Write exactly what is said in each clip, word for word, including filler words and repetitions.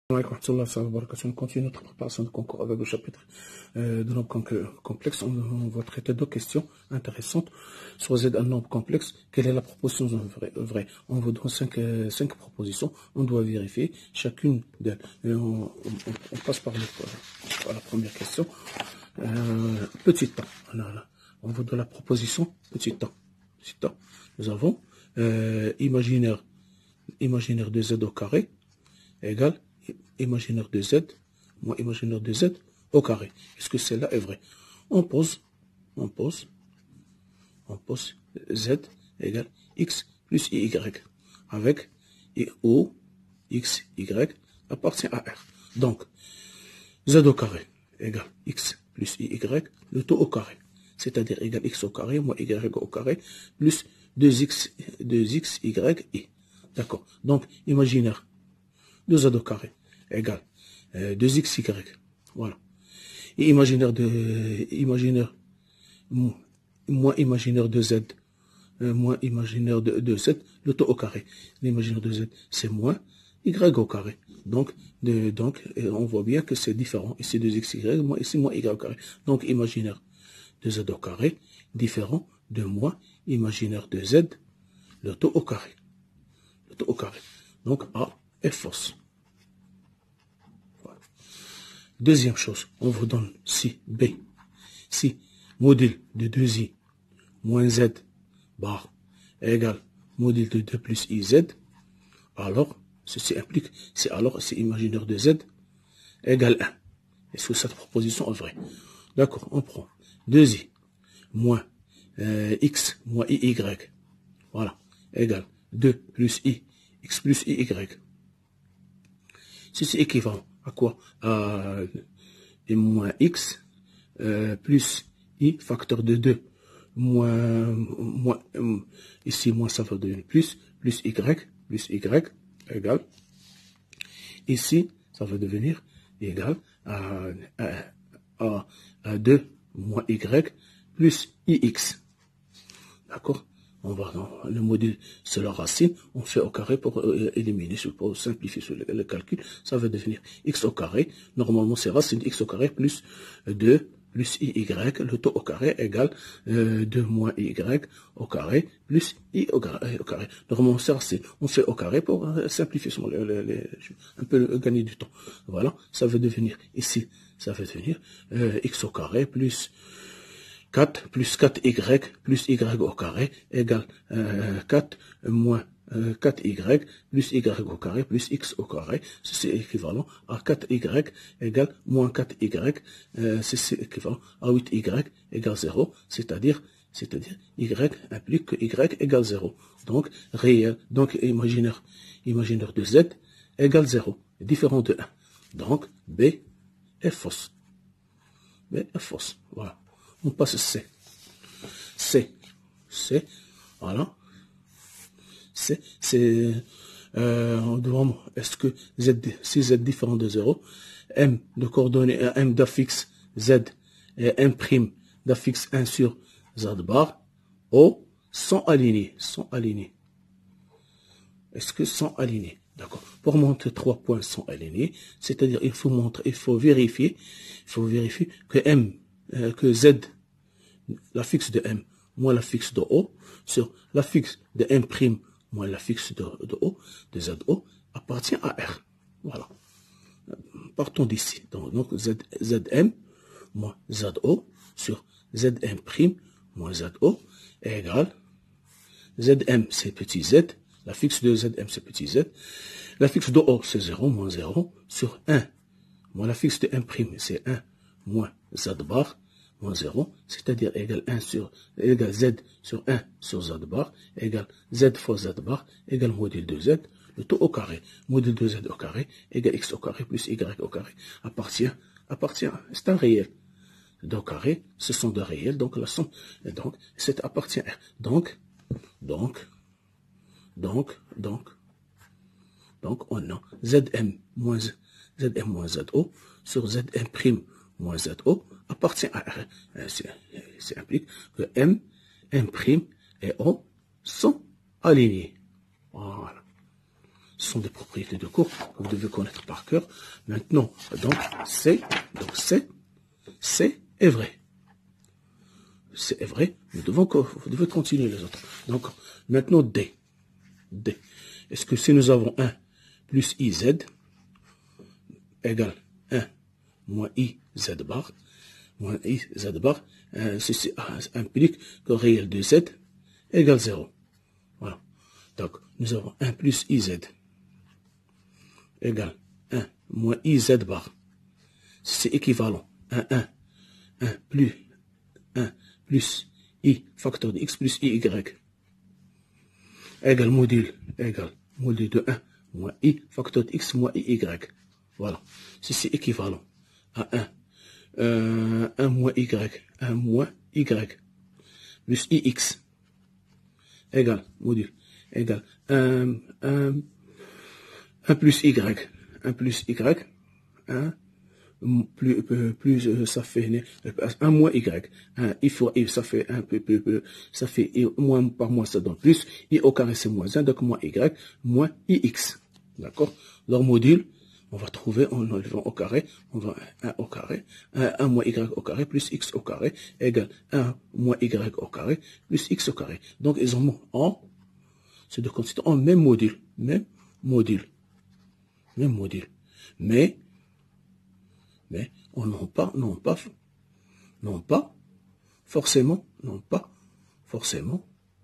On continue notre préparation de concours avec le chapitre euh, de nombres complexes. On, on va traiter deux questions intéressantes. Soit Z un nombre complexe, quelle est la proposition vraie, vraie? On vous donne cinq, euh, cinq propositions. On doit vérifier chacune d'elles. On, on, on passe par, le, par la première question. Euh, petit temps. Voilà. On vous donne la proposition petit temps. Petit temps. Nous avons euh, imaginaire, imaginaire de Z au carré égale imaginaire de Z moins imaginaire de Z au carré. Est-ce que celle-là est vrai? On pose, on pose, on pose Z égale X plus I Y avec O, X, Y appartient à R. Donc, Z au carré égale X plus I Y, le tout au carré. C'est-à-dire égale X au carré moins Y au carré plus deux X, deux X, Y, I. D'accord. Donc, imaginaire de Z au carré égale euh, deux X, Y. Voilà. Et imaginaire de, euh, imaginaire, moins imaginaire de Z, euh, moins imaginaire de, de Z, le tout au carré. L'imaginaire de Z, c'est moins Y au carré. Donc, de, donc on voit bien que c'est différent. Ici, deux X, Y, moins, ici, moins Y au carré. Donc, imaginaire de Z au carré, différent de moins imaginaire de Z, le tout au carré. Le tout au carré. Donc, A est fausse. Voilà. Deuxième chose, on vous donne si B, si module de deux I moins Z bar égale module de deux plus I Z, alors, ceci implique, c'est alors, c'est imaginaire de Z égale un. Est-ce que cette proposition est vraie? D'accord, on prend deux I moins euh, X moins I Y, voilà, égale deux plus I, X plus I Y. Ceci est équivalent à quoi? À et moins X euh, plus I facteur de deux moins, moins euh, ici moins ça va devenir plus, plus Y, plus Y égale, ici ça va devenir égal à, à, à, à deux moins Y plus I X. D'accord? On va dans le module, c'est la racine, on fait au carré pour euh, éliminer, pour simplifier sur le, le calcul, ça va devenir X au carré. Normalement, c'est racine X au carré plus deux plus I Y, le taux au carré égale euh, deux moins Y au carré plus I au carré. Au carré. Normalement, c'est racine. On fait au carré pour euh, simplifier, sur le, le, le, un peu euh, gagner du temps. Voilà, ça va devenir ici, ça va devenir euh, X au carré plus quatre plus quatre Y plus Y au carré égale euh, quatre moins euh, quatre Y plus Y au carré plus X au carré. C'est équivalent à quatre Y égale moins quatre Y. Euh, c'est équivalent à huit Y égale zéro. C'est-à-dire, c'est-à-dire Y implique que Y égale zéro. Donc, réel, donc imaginaire, imaginaire de Z égale zéro. Différent de un. Donc, B est fausse. B est fausse. Voilà. On passe C. C. C. Voilà. C. C'est. Euh, on demande est-ce que Z, si Z différent de zéro, M de coordonnées, M d'affixe Z et M' d'affixe un sur Z bar, O sont alignés. Sont alignés. Est-ce que sont alignés? D'accord. Pour montrer trois points sont alignés, c'est-à-dire il faut montrer, il faut vérifier, il faut vérifier que M, euh, que Z, la fixe de M moins la fixe de O, sur la fixe de M' moins la fixe de, de O, de Z O, appartient à R. Voilà. Partons d'ici. Donc, donc Z, Zm moins Z O sur Zm' moins Z O est égal. Zm c'est petit z, la fixe de Zm c'est petit z, la fixe de O c'est zéro moins zéro sur un, moins la fixe de M' c'est un moins Z bar moins zéro, c'est-à-dire égal un sur, égal Z sur un sur Z bar, égal Z fois Z bar, égal module de Z, le tout au carré, module de Z au carré, égal X au carré plus Y au carré, appartient, appartient, c'est un réel. Deux carrés, ce sont deux réels, donc la somme, et donc, c'est appartient R. Donc, donc, donc, donc, donc, on a Zm moins, Zm moins Zo sur Zm' moins Zo appartient à R. Ça implique que M, M' et O sont alignés. Voilà. ce sont des propriétés de cours que vous devez connaître par cœur. Maintenant, donc, C, donc C, C est vrai. C est vrai. Nous devons, vous devez continuer les autres. Donc, maintenant, D. D. Est-ce que si nous avons un plus I Z égale un moins I Z bar, moins I Z bar, euh, ceci implique que réel de Z égale zéro. Voilà. Donc, nous avons un plus I Z égale un moins I Z bar. C'est équivalent à un, un plus un plus I facteur de X plus I Y égale module égale module de un moins I facteur de X moins I Y. Voilà. Si c'est équivalent à un, euh, un moins Y, un moins Y plus I X égale module égale un, un, un plus Y, un plus Y, un plus, plus, euh, ça fait un moins Y, un I fois I, ça fait un peu, peu, peu, ça fait I, moins par moins, ça donne plus, I au carré c'est moins un, donc moins Y, moins I X, d'accord? Leur module, on va trouver en enlevant au carré, on va un au carré, un, un moins Y au carré plus X au carré égale un moins Y au carré plus X au carré. Donc ils ont en, c'est de constituer en même module, même module, même module, mais mais on n'a pas, non pas, non pas, forcément, non pas, forcément,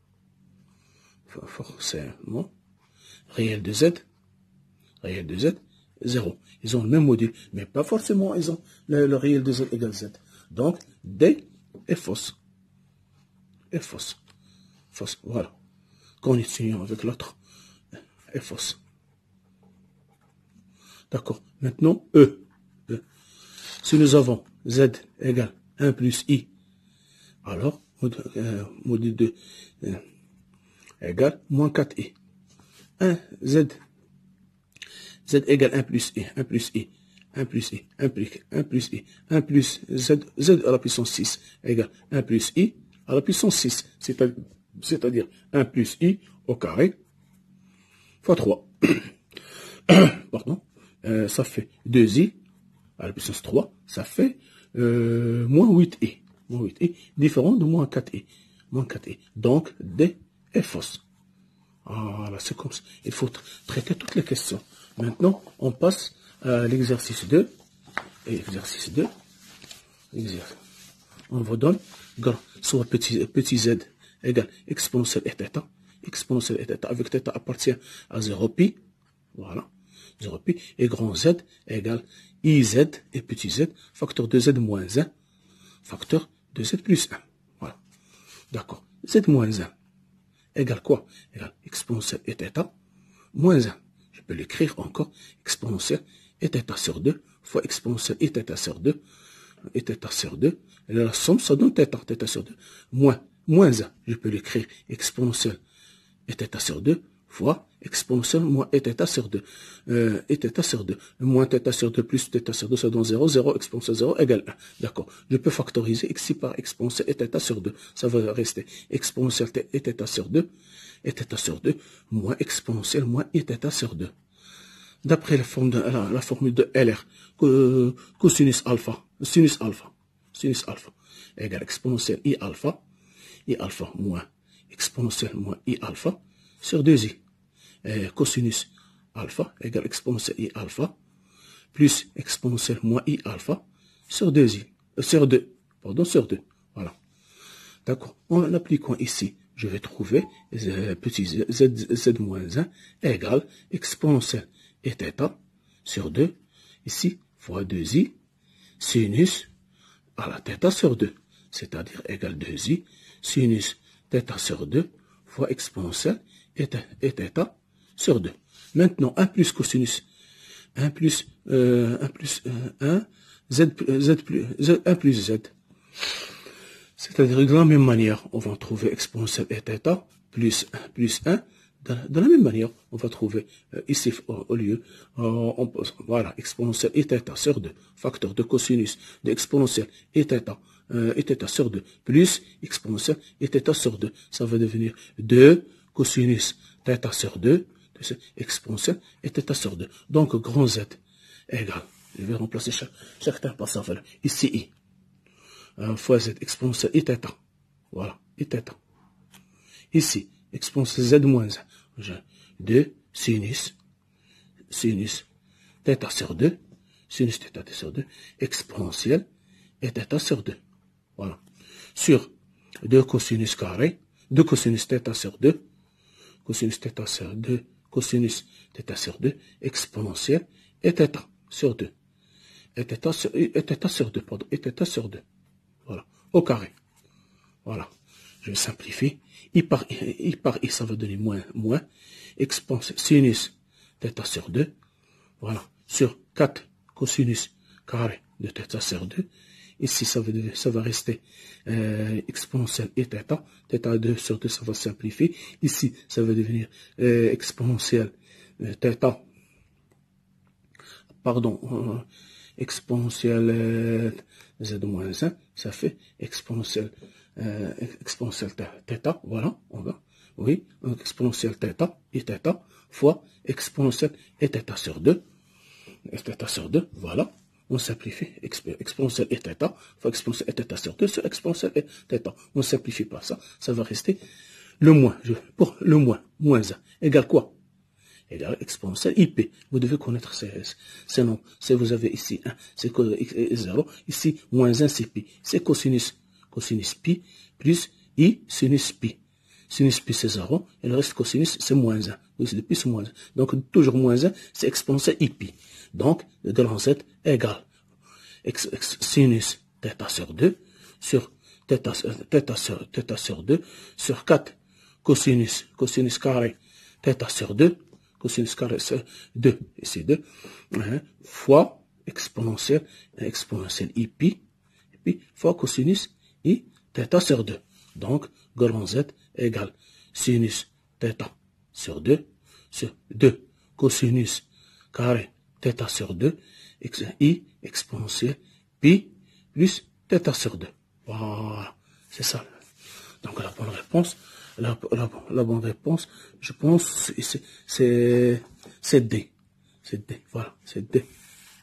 forcément, réel de Z, réel de Z, zéro. Ils ont le même module, mais pas forcément, ils ont le, le réel de Z égale Z. Donc, D est fausse. Est fausse. Fausse, voilà. Continuons avec l'autre. Est fausse. D'accord. Maintenant, E. E. Si nous avons Z égale un plus I, alors, euh, module de euh, égale moins quatre I. un Z, Z égale un plus I, un plus I, un plus I, implique un plus I, un plus Z, Z à la puissance six égale un plus I à la puissance six, c'est-à-dire un plus I au carré fois trois. Pardon, euh, ça fait deux I à la puissance trois, ça fait euh, moins huit I. Moins huit I, différent de moins quatre I. Moins quatre I. Donc, D est fausse. Voilà, c'est comme ça. Il faut traiter toutes les questions. Maintenant, on passe à l'exercice deux. Et exercice deux, exercice. On vous donne grand, soit petit, petit z égale exponentielle et θ. Exponentielle et θ avec θ appartient à zéro pi. Voilà. zéro pi. Et grand z égale iz et petit z, facteur de z moins un, facteur de z plus un. Voilà. D'accord. Z moins un égale quoi? Égale exponentielle et θ moins un. Je peux l'écrire encore. Exponentielle et θ sur deux fois exponentielle et θ sur deux. Et θ sur deux. Et la somme, ça donne θ. θ sur deux. Moins. Moins un. Je peux l'écrire exponentielle et θ sur deux fois exponentielle moins et θ sur deux. Euh, et θ sur deux. Moins θ sur deux plus θ sur deux, ça donne zéro. zéro exponentielle zéro égale un. D'accord. Je peux factoriser ici par exponentielle et θ sur deux. Ça va rester exponentielle et θ sur deux. Et θ sur deux moins exponentielle moins et θ sur deux. D'après la, forme de, la, la formule de L R, que, cosinus alpha, sinus alpha, sinus alpha égale exponentielle I alpha, I alpha moins exponentielle moins I alpha sur deux I. Et cosinus alpha égale exponentielle I alpha plus exponentielle moins I alpha sur deux I, euh, sur deux, pardon, sur deux. Voilà. D'accord. En appliquant ici, je vais trouver euh, petit z, z, z moins un égale exponentielle et θ sur deux, ici, fois deux i, sinus à la θ sur deux, c'est-à-dire égale deux i, sinus θ sur deux, fois exponentielle et θ sur deux. Maintenant, un plus cosinus, un plus, euh, un plus euh, un, z, z plus, z, un plus z. C'est-à-dire, de la même manière, on va trouver exponentielle et θ plus un plus un. De, de la même manière, on va trouver euh, ici au, au lieu, euh, on pose, voilà, exponentielle et θ sur deux, facteur de cosinus de exponentielle et θ, euh, et θ sur deux, plus exponentielle et θ sur deux. Ça va devenir deux cosinus θ sur deux, plus exponentielle est θ sur deux. Donc, grand Z égale, je vais remplacer chaque, chaque terme par sa valeur. Ici, I, euh, fois Z exponentielle I θ. Voilà, I θ. Ici, exponentielle Z moins un. J'ai deux sinus, sinus θ sur deux, sinus θ sur deux, exponentielle et θ sur deux. Voilà. Sur deux cosinus carré, deux cosinus θ sur deux, cosinus θ sur deux, cosinus θ sur deux, exponentielle et θ sur deux. Et θ sur, et θ sur deux, pardon, et θ sur deux. Voilà. Au carré. Voilà. Je vais simplifier. I par I, I par I, ça va donner moins, moins. Exponentielle, sinus θ sur deux. Voilà. Sur quatre cosinus carré de θ sur deux. Ici, ça va, ça va rester euh, exponentielle et θ. θ deux sur deux, ça va simplifier. Ici, ça va devenir euh, exponentielle euh, θ. Pardon. Euh, exponentielle euh, Z moins un. Ça fait exponentielle, euh, exponentielle θ. Voilà. On va. Oui. Donc, exponentielle θ et θ fois exponentielle et θ sur deux. Et θ sur deux. Voilà. On simplifie, exponentielle et θ, fois exponentielle et θ sur deux, sur exponentielle et θ. On simplifie par ça, ça va rester le moins, je, pour le moins, moins un, égale quoi? Égale exponentielle I P. Vous devez connaître ces, ces noms. Si vous avez ici un, c'est zéro, ici moins un, c'est pi. C'est cosinus, cosinus pi, plus I sinus pi. Sinus pi, c'est zéro, et le reste cosinus, c'est moins un. Oui, c'est de pi, c'est moins un. Donc, toujours moins un, c'est exponentielle I pi. Donc, le grand Z égale ex, ex, sinus θ sur deux, sur θ, θ, sur, θ sur deux, sur quatre cosinus, cosinus carré θ sur deux, cosinus carré sur deux, ici deux, hein, fois exponentielle, exponentielle I pi, et puis fois cosinus I θ sur deux. Donc, grand Z égale sinus θ sur deux, sur deux cosinus carré θ sur deux, I exponentielle pi plus θ sur deux. Voilà, c'est ça. Donc la bonne réponse, la, la, la bonne réponse, je pense, c'est c'est D. C'est D, voilà, c'est D.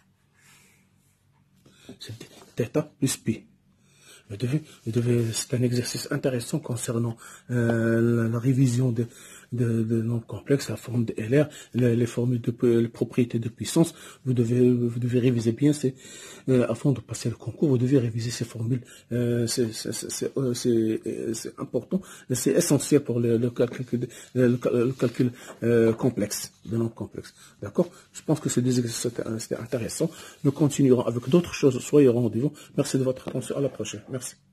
C'est D. θ plus pi. Vous devez, vous devez, c'est un exercice intéressant concernant euh, la, la révision de, de, de nombres complexes, la forme de L R, les, les formules de les propriétés de puissance. Vous devez, vous devez réviser bien, c'est euh, avant de passer le concours, vous devez réviser ces formules. Euh, c'est euh, important, c'est essentiel pour le, le calcul, le, le calcul euh, complexe, de nombres complexes. D'accord? Je pense que ces deux exercices c'était intéressant. Nous continuerons avec d'autres choses. Soyez au rendez-vous. Merci de votre attention. À la prochaine. Merci.